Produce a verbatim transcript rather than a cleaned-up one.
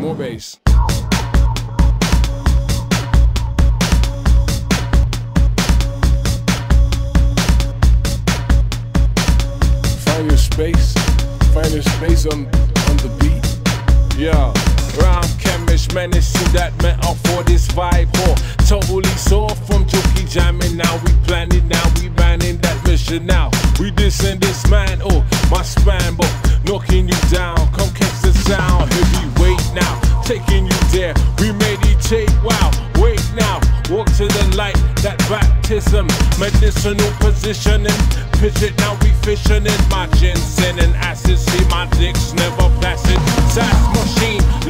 More bass. Find your space. Find your space on, on the beat. Yeah. Rhyme chemist, menacing that metal for this vibe. Oh, totally sore from jokey jamming. Now we planning, now we banning that mission now. We dissing this man, oh, my span, but knocking you down. Come catch the sound, heavyweight now. Taking you there, we meditate, wow. Wait now, walk to the light, that baptism. Medicinal positioning, pitch it, now we fishing in my ginseng and acid. See my dicks never placid. Sass machine.